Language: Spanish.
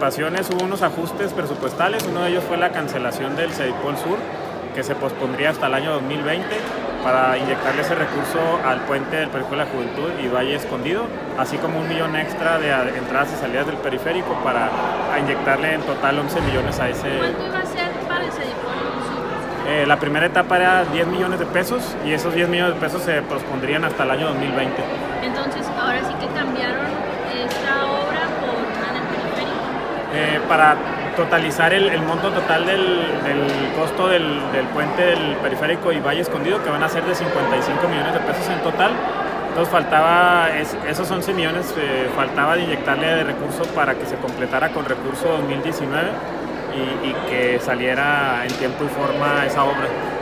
aportaciones hubo unos ajustes presupuestales. Uno de ellos fue la cancelación del CEDIPOL Sur, que se pospondría hasta el año 2020 para inyectarle ese recurso al puente del Periférico de la Juventud y Valle Escondido, así como 1 millón extra de entradas y salidas del periférico para inyectarle en total 11 millones a ese. ¿Cuánto iba a ser para el CEDIPOL Sur? La primera etapa era 10 millones de pesos y esos 10 millones de pesos se pospondrían hasta el año 2020. Entonces, ahora sí que cambiaron esta obra por una del periférico. Para totalizar el monto total del costo del puente del periférico y Valle Escondido, que van a ser de 55 millones de pesos en total. Entonces faltaba, esos 11 millones faltaba de inyectarle de recursos para que se completara con recurso 2019 y que saliera en tiempo y forma esa obra.